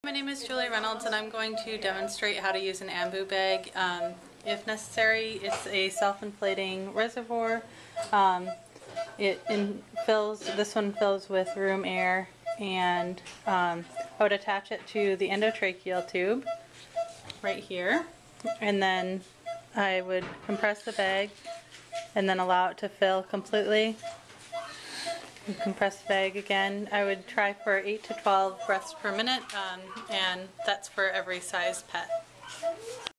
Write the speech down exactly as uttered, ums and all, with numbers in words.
My name is Julie Reynolds and I'm going to demonstrate how to use an Ambu bag. Um, if necessary, it's a self-inflating reservoir. Um, it in, fills, this one fills with room air, and um, I would attach it to the endotracheal tube right here, and then I would compress the bag and then allow it to fill completely. And compress the bag again. I would try for eight to twelve breaths per minute, um, and that's for every size pet.